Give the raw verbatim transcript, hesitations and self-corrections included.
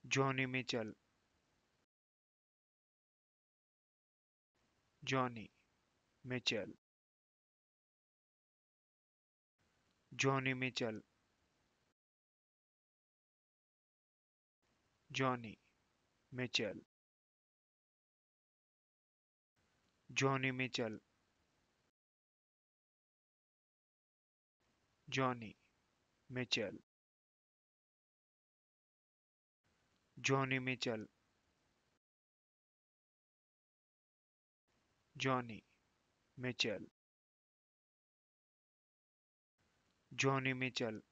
Johnny Mitchell, Johnny Mitchell, Johnny Mitchell, Johnny Mitchell, Johnny Mitchell, Johnny Mitchell, Johnny Mitchell, Johnny Mitchell, Johnny Mitchell,